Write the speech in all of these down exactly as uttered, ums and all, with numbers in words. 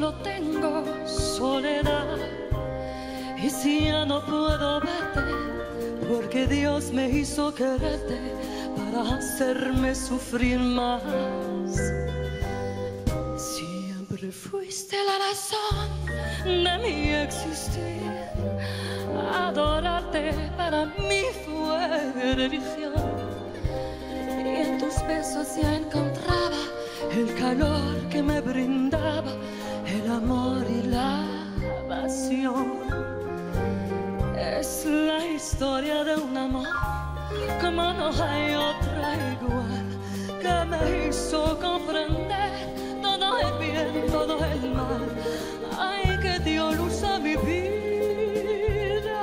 solo tengo soledad. Y si ya no puedo verte, porque Dios me hizo quererte para hacerme sufrir más. Siempre fuiste la razón de mi existir. Adorarte para mí fue religión. Y en tus besos ya encontraba el calor que me brindaba el amor y la pasión. Es la historia de un amor como no hay otra igual, que me hizo comprender todo el bien, todo el mal. Ay, que dio luz a mi vida,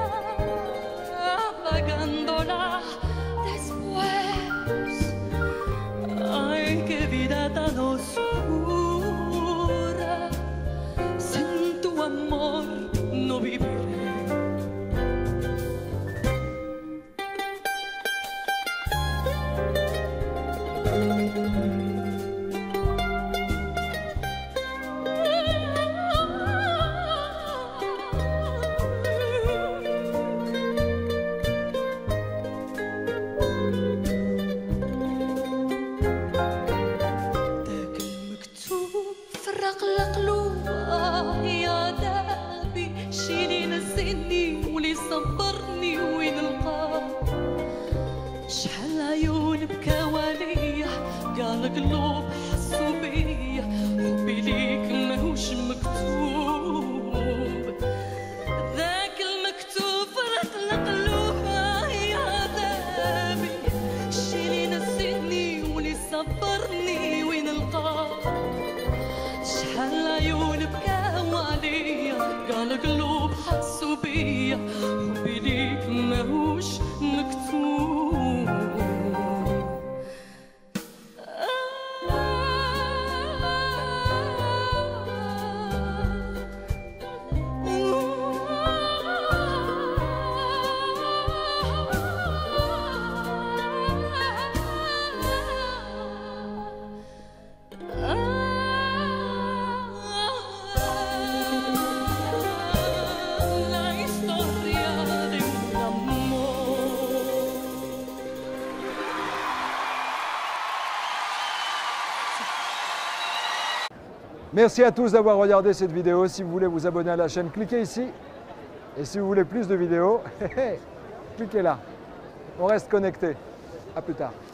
apagándola después. Ay, qué vida tan oscura, sin tu amor no viviré. يا دابي شيلي نسيني ولي صبرني وين القى. شحال عيون بكاو عليا قال قلوب حسوا بيا، حبي ليك ماهوش مكتوب. ذاك المكتوب فرق القلوب. يا دابي شيلي نسيني ولي صبرني وين القى. شحال عيون بكاو عليا قال قلوب حسوا بيا، حبي ليك ماهوش مكتوب. Merci à tous d'avoir regardé cette vidéo. Si vous voulez vous abonner à la chaîne, cliquez ici. Et si vous voulez plus de vidéos, cliquez là. On reste connecté. À plus tard.